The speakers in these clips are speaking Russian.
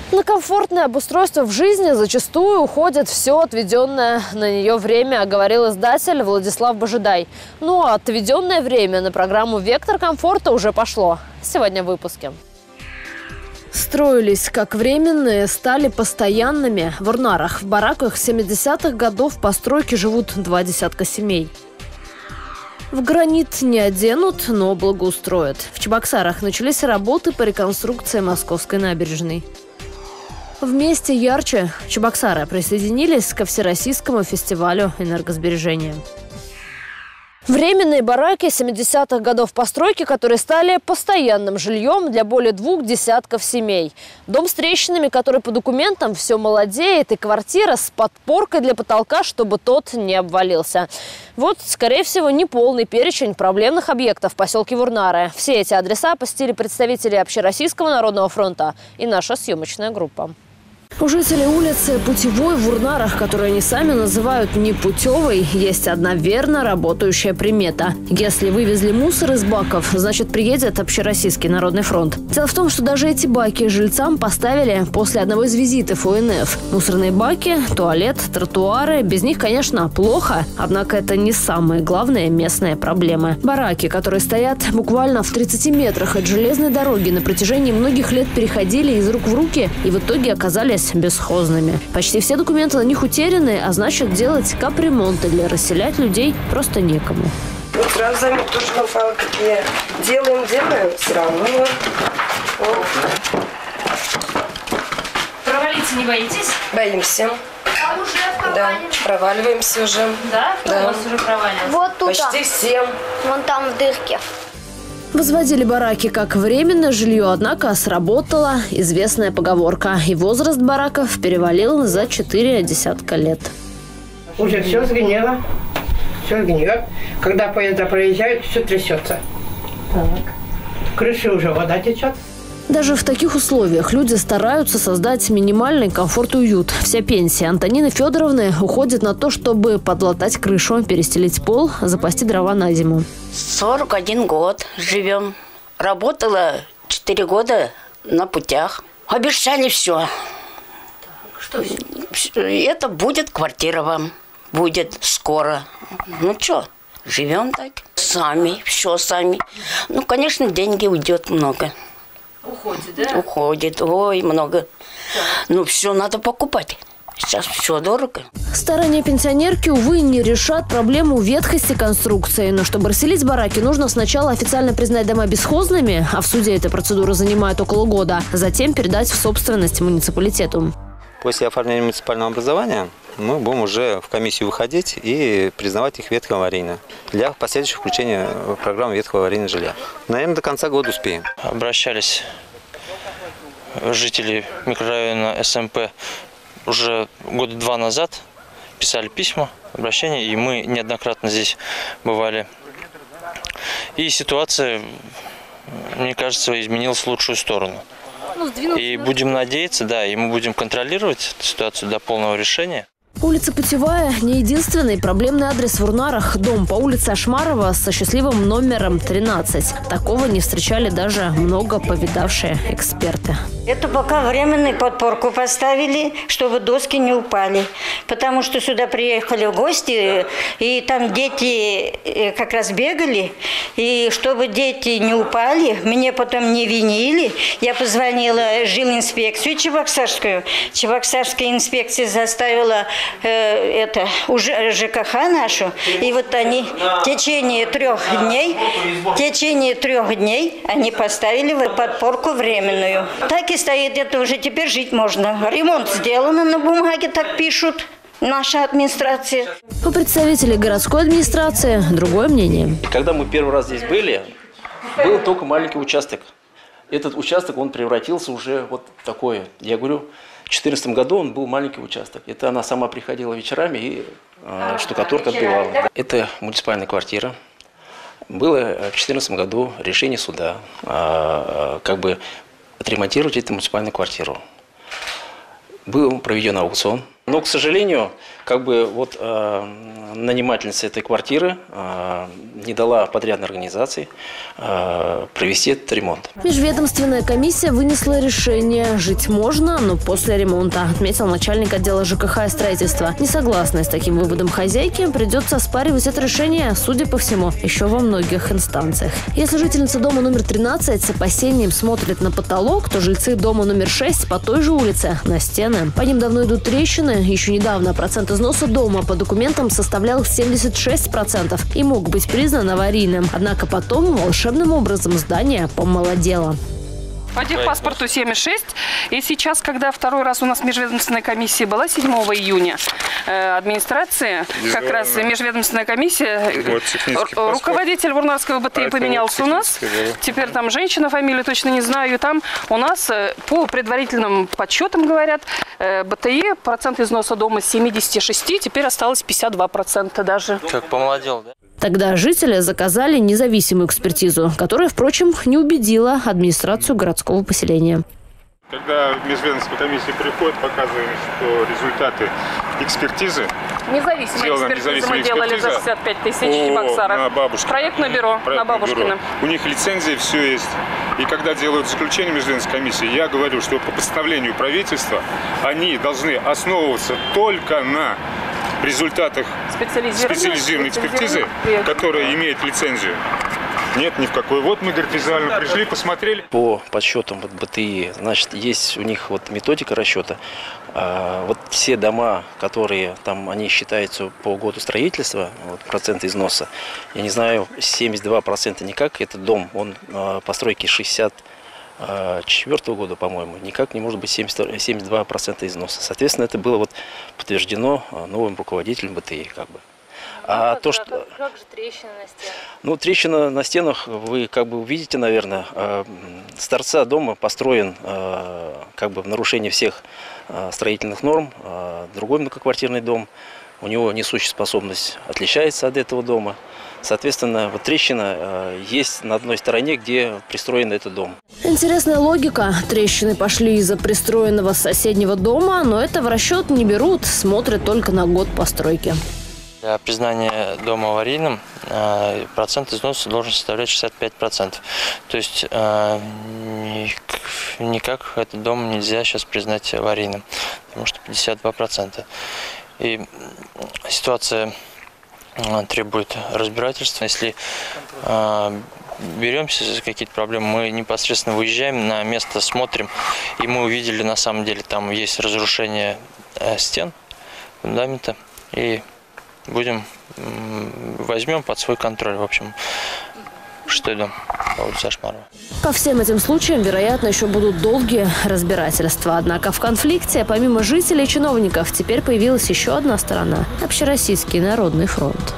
На комфортное обустройство в жизни зачастую уходит все отведенное на нее время, говорил издатель Владислав Божидай. Ну а отведенное время на программу «Вектор комфорта» уже пошло. Сегодня в выпуске. Строились как временные, стали постоянными. В Урнарах, в бараках 70-х годов постройки живут 20 семей. В гранит не оденут, но благоустроят. В Чебоксарах начались работы по реконструкции Московской набережной. Вместе ярче Чебоксары присоединились ко Всероссийскому фестивалю энергосбережения. Временные бараки 70-х годов постройки, которые стали постоянным жильем для более 20 семей. Дом с трещинами, который по документам все молодеет, и квартира с подпоркой для потолка, чтобы тот не обвалился. Вот, скорее всего, неполный перечень проблемных объектов в поселке Вурнары. Все эти адреса посетили представители Общероссийского народного фронта и наша съемочная группа. У жителей улицы Путевой в Урнарах, которую они сами называют непутевой, есть одна верно работающая примета. Если вывезли мусор из баков, значит приедет Общероссийский народный фронт. Дело в том, что даже эти баки жильцам поставили после одного из визитов ОНФ. Мусорные баки, туалет, тротуары. Без них, конечно, плохо, однако это не самые главные местные проблемы. Бараки, которые стоят буквально в 30 метрах от железной дороги, на протяжении многих лет переходили из рук в руки и в итоге оказались бесхозными. Почти все документы на них утеряны, а значит делать капремонт или расселять людей просто некому. Вот сразу заметил, что нам какие делаем, все равно. Вот. Провалиться не боитесь? Боимся. А уже да, проваливаемся уже. Да? Да. У вас уже проваливается? Вот тут. Почти все. Вон там в дырке. Возводили бараки как временное жилье, однако сработала известная поговорка. И возраст бараков перевалил за 4 десятка лет. Уже все сгнило, все гниет. Когда поезда проезжают, все трясется. Так. Крыши уже вода течет. Даже в таких условиях люди стараются создать минимальный комфорт и уют. Вся пенсия Антонины Федоровны уходит на то, чтобы подлатать крышу, перестелить пол, запасти дрова на зиму. 41 год живем. Работала 4 года на путях. Обещали все. Что все? Это будет квартира вам. Будет скоро. Ну что, живем так. Сами, все сами. Ну, конечно, деньги уйдет много. Уходит, да? Уходит, ой, много. Ну, все надо покупать. Сейчас все дорого. Старания пенсионерки, увы, не решат проблему ветхости конструкции. Но чтобы расселить бараки, нужно сначала официально признать дома бесхозными, а в суде эта процедура занимает около года. Затем передать в собственность муниципалитету. После оформления муниципального образования мы будем уже в комиссию выходить и признавать их ветхоаварийно для последующего включения в программу ветхоаварийного жилья. Наверное, до конца года успеем. Обращались жители микрорайона СМП уже года 2 назад, писали письма, обращения, и мы неоднократно здесь бывали. И ситуация, мне кажется, изменилась в лучшую сторону. И будем надеяться, да, и мы будем контролировать эту ситуацию до полного решения. Улица Путевая – не единственный проблемный адрес в Урнарах. Дом по улице Ашмарова со счастливым номером 13. Такого не встречали даже много повидавшие эксперты. Это пока временную подпорку поставили, чтобы доски не упали. Потому что сюда приехали гости, и там дети как раз бегали. И чтобы дети не упали, мне потом не винили. Я позвонила в жилинспекцию Чебоксарскую. Чебоксарская инспекция заставила уже ЖКХ нашу, и вот они в течение 3 дней они поставили подпорку временную. Так и стоит, это уже теперь жить можно. Ремонт сделан на бумаге, так пишут. Наша администрация. У представителей городской администрации другое мнение. Когда мы первый раз здесь были, был только маленький участок. Этот участок, он превратился уже вот в такое. Я говорю, в 2014 году он был маленький участок. Это она сама приходила вечерами и штукатурка отбивала. Это муниципальная квартира. Было в 2014 году решение суда как бы отремонтировать эту муниципальную квартиру. Был проведен аукцион. Но, к сожалению, нанимательница этой квартиры не дала подрядной организации провести этот ремонт. Межведомственная комиссия вынесла решение. Жить можно, но после ремонта, отметил начальник отдела ЖКХ и строительства. Не согласная с таким выводом хозяйки, придется оспаривать это решение, судя по всему, еще во многих инстанциях. Если жительница дома номер 13 с опасением смотрит на потолок, то жильцы дома номер 6 по той же улице на стены. По ним давно идут трещины. Еще недавно процент износа дома по документам составлял 76% и мог быть признан аварийным. Однако потом волшебным образом здание помолодело. По техпаспорту 7,6. И сейчас, когда второй раз у нас межведомственная комиссия была 7 июня, администрации, как раз межведомственная комиссия, руководитель Вурнарского БТИ поменялся у нас. Теперь там женщина, фамилию точно не знаю. И там у нас по предварительным подсчетам, говорят, БТИ процент износа дома с 76, теперь осталось 52% даже. Как помолодел, да? Тогда жители заказали независимую экспертизу, которая, впрочем, не убедила администрацию городского поселения. Когда межведомственная комиссия приходит, показываем, что результаты экспертизы. Независимая экспертиза мы делали за 65 тысяч в Чебоксарах. Проектное бюро на Бабушкина. У них лицензия, все есть. И когда делают заключение межведомственной комиссии, я говорю, что по постановлению правительства они должны основываться только на результатах специализированной экспертизы, которая имеет лицензию. Нет, ни в какой. Вот мы, говорит, визуально пришли, посмотрели. По подсчетам БТИ, значит, есть у них методика расчета. Вот все дома, которые там, они считаются по году строительства, процент износа, я не знаю, 72% никак. Этот дом, он постройки 64 года, по-моему, никак не может быть 72% износа. Соответственно, это было подтверждено новым руководителем БТИ, как же трещины на стенах? Ну, трещина на стенах, вы увидите, наверное, с торца дома построен в нарушении всех строительных норм. Другой многоквартирный дом, у него несущая способность отличается от этого дома. Соответственно, трещина есть на одной стороне, где пристроен этот дом. Интересная логика. Трещины пошли из-за пристроенного соседнего дома, но это в расчет не берут, смотрят только на год постройки. Для признания дома аварийным процент износа должен составлять 65%. То есть никак этот дом нельзя сейчас признать аварийным, потому что 52%. И ситуация требует разбирательства. Если беремся за какие-то проблемы, мы непосредственно выезжаем на место, смотрим, и мы увидели, на самом деле, там есть разрушение стен, фундамента, и возьмем под свой контроль, в общем, 6-й дом по улице Ашмарова. По всем этим случаям, вероятно, еще будут долгие разбирательства. Однако в конфликте, помимо жителей и чиновников, теперь появилась еще одна сторона – Общероссийский народный фронт.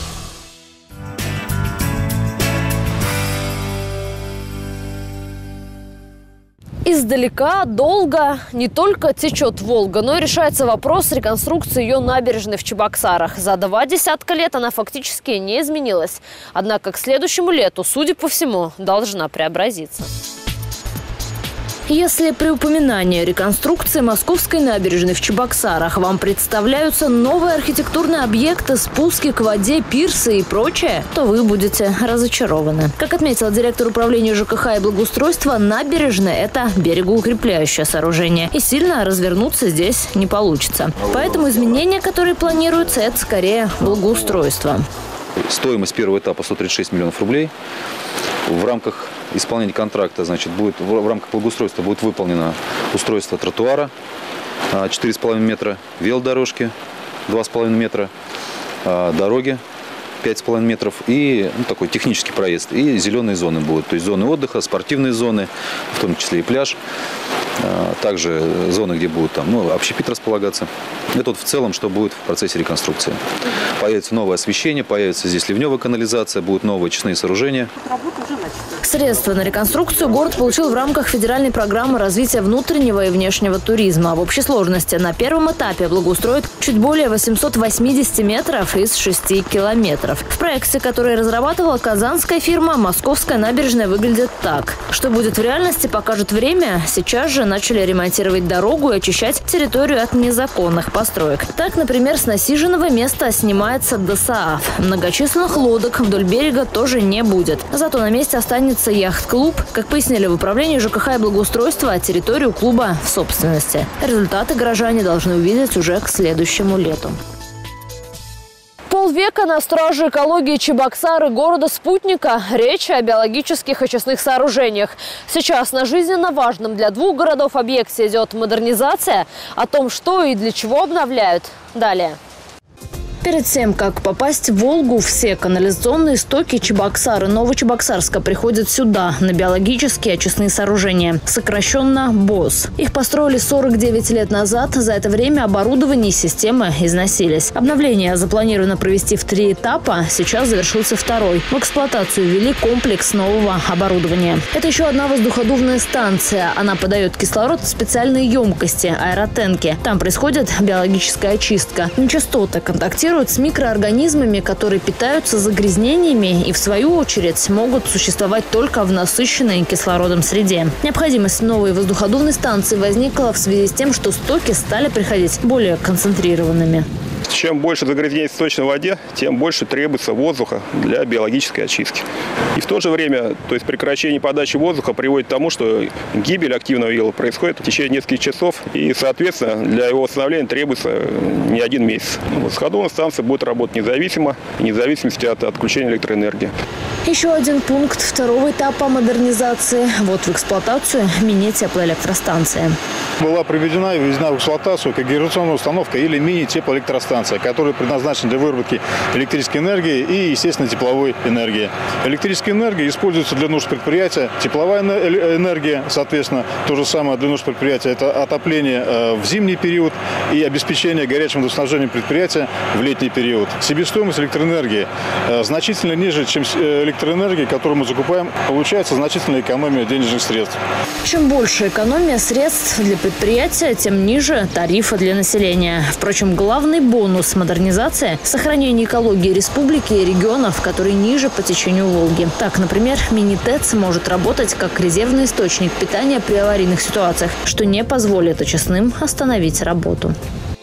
Издалека, долго не только течет Волга, но и решается вопрос реконструкции ее набережной в Чебоксарах. За 20 лет она фактически не изменилась. Однако к следующему лету, судя по всему, должна преобразиться. Если при упоминании реконструкции Московской набережной в Чебоксарах вам представляются новые архитектурные объекты, спуски к воде, пирсы и прочее, то вы будете разочарованы. Как отметил директор управления ЖКХ и благоустройства, набережная – это берегоукрепляющее сооружение. И сильно развернуться здесь не получится. Поэтому изменения, которые планируются, это скорее благоустройство. Стоимость первого этапа 136 миллионов рублей. В рамках исполнения контракта, в рамках благоустройства будет выполнено устройство тротуара 4,5 метра, велодорожки 2,5 метра, дороги 5,5 метров и такой технический проезд. И зеленые зоны будут, то есть зоны отдыха, спортивные зоны, в том числе и пляж. Также зоны, где будет общепит располагаться. Это в целом, что будет в процессе реконструкции. Появится новое освещение, появится здесь ливневая канализация, будут новые очистные сооружения. Работа уже начата. Средства на реконструкцию город получил в рамках федеральной программы развития внутреннего и внешнего туризма. В общей сложности на первом этапе благоустроят чуть более 880 метров из 6 километров. В проекте, который разрабатывала казанская фирма, Московская набережная выглядит так. Что будет в реальности, покажет время. Сейчас же начали ремонтировать дорогу и очищать территорию от незаконных построек. Так, например, с насиженного места снимается ДОСААФ. Многочисленных лодок вдоль берега тоже не будет. Зато на месте останется яхт-клуб. Как пояснили в управлении ЖКХ и благоустройства, территорию клуба в собственности. Результаты горожане должны увидеть уже к следующему лету. Полвека на страже экологии Чебоксары, города-спутника. Речь о биологических очистных сооружениях. Сейчас на жизненно важном для двух городов объекте идет модернизация. О том, что и для чего обновляют, далее. Перед тем, как попасть в Волгу, все канализационные стоки Чебоксары, Новочебоксарска приходят сюда, на биологические очистные сооружения, сокращенно БОС. Их построили 49 лет назад. За это время оборудование и системы износились. Обновление запланировано провести в 3 этапа. Сейчас завершился 2-й. В эксплуатацию ввели комплекс нового оборудования. Это еще одна воздуходувная станция. Она подает кислород в специальные емкости – аэротенки. Там происходит биологическая очистка. Нечистоты контактируют с микроорганизмами, которые питаются загрязнениями и, в свою очередь, могут существовать только в насыщенной кислородом среде. Необходимость новой воздуходувной станции возникла в связи с тем, что стоки стали приходить более концентрированными. Чем больше загрязнений в сточной воде, тем больше требуется воздуха для биологической очистки. И в то же время, то есть прекращение подачи воздуха приводит к тому, что гибель активного ила происходит в течение нескольких часов, и, соответственно, для его восстановления требуется не 1 месяц. Воздуходувная станция будет работать независимо, вне зависимости от отключения электроэнергии. Еще один пункт 2-го этапа модернизации. Вот в эксплуатацию мини-теплоэлектростанция. Была проведена и введена в эксплуатацию когенерационная установка или мини-теплоэлектростанция, которая предназначена для выработки электрической энергии и, естественно, тепловой энергии. Электрическая энергия используется для нужд предприятия, тепловая энергия, соответственно, то же самое для нужд предприятия. Это отопление в зимний период и обеспечение горячим водоснабжением предприятия в летний период. Себестоимость электроэнергии значительно ниже, чем электроэнергии, которую мы закупаем. Получается значительная экономия денежных средств. Чем больше экономия средств для предприятия, тем ниже тарифы для населения. Впрочем, главный бонус модернизации – сохранение экологии республики и регионов, которые ниже по течению Волги. Так, например, мини-ТЭЦ может работать как резервный источник питания при аварийных ситуациях, что не позволит очистным остановить работу.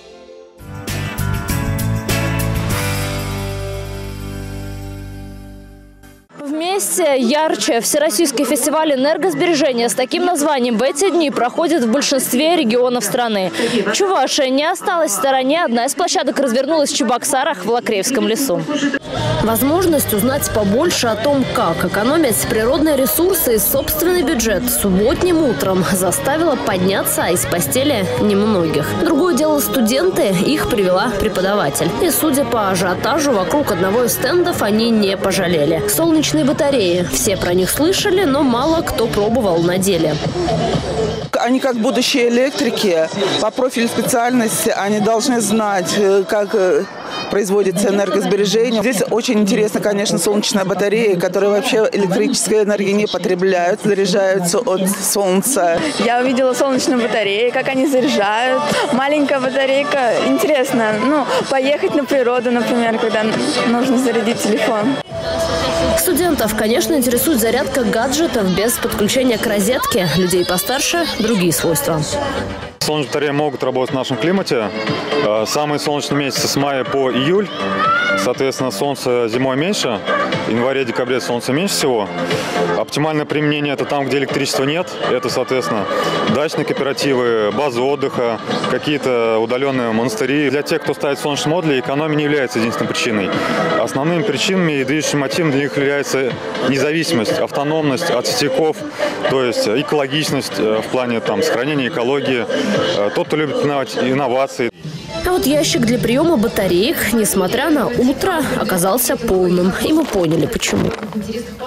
Вместе ярче. Всероссийский фестиваль энергосбережения с таким названием в эти дни проходит в большинстве регионов страны. Чувашия не осталась в стороне. Одна из площадок развернулась в Чебоксарах в Лакреевском лесу. Возможность узнать побольше о том, как экономить природные ресурсы и собственный бюджет субботним утром заставила подняться из постели немногих. Другое дело студенты, их привела преподаватель. И судя по ажиотажу вокруг одного из стендов, они не пожалели. Солнечные батареи. Все про них слышали, но мало кто пробовал на деле. Они как будущие электрики, по профилю специальности, они должны знать, как производится энергосбережение. Здесь очень интересно, конечно, солнечные батареи, которые вообще электрической энергии не потребляют, заряжаются от солнца. Я увидела солнечные батареи, как они заряжают. Маленькая батарейка. Интересно, поехать на природу, например, когда нужно зарядить телефон. Студентов, конечно, интересует зарядка гаджетов без подключения к розетке. Людей постарше – другие свойства. Солнечные батареи могут работать в нашем климате. Самые солнечные месяцы с мая по июль. Соответственно, солнце зимой меньше. В январе-декабре солнца меньше всего. Оптимальное применение – это там, где электричества нет. Это, соответственно, дачные кооперативы, базы отдыха, какие-то удаленные монастыри. Для тех, кто ставит солнечные модули, экономия не является единственной причиной. Основными причинами и движущим мотивом для них является независимость, автономность от сетевиков, то есть экологичность в плане сохранения экологии. Тот, кто любит инновации. А вот ящик для приема батареек, несмотря на утро, оказался полным. И мы поняли, почему.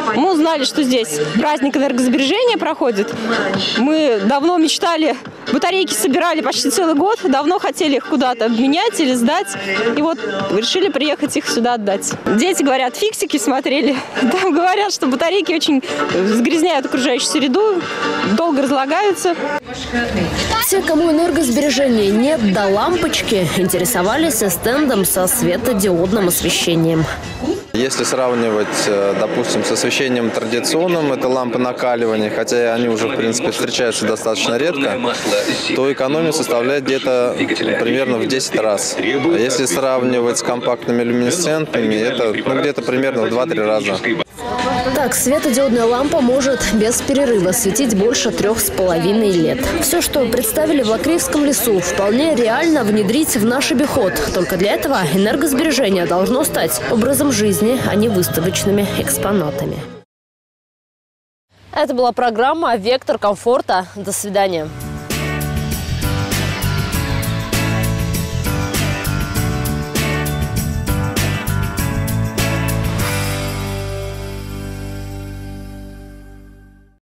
Мы узнали, что здесь праздник энергосбережения проходит. Мы давно мечтали, батарейки собирали почти целый год, давно хотели их куда-то обменять или сдать. И вот решили приехать их сюда отдать. Дети говорят, фиксики смотрели. Там говорят, что батарейки очень загрязняют окружающую среду, долго разлагаются. Те, кому энергосбережения нет до лампочки, интересовались стендом со светодиодным освещением. Если сравнивать, допустим, с освещением традиционным, это лампы накаливания, хотя они уже, в принципе, встречаются достаточно редко, то экономия составляет где-то примерно в 10 раз. А если сравнивать с компактными люминесцентными, это где-то примерно в 2-3 раза. Так, светодиодная лампа может без перерыва светить больше 3,5 лет. Все, что представили в Лакреевском лесу, вполне реально внедрить в наш обиход. Только для этого энергосбережение должно стать образом жизни, а не выставочными экспонатами. Это была программа «Вектор комфорта». До свидания.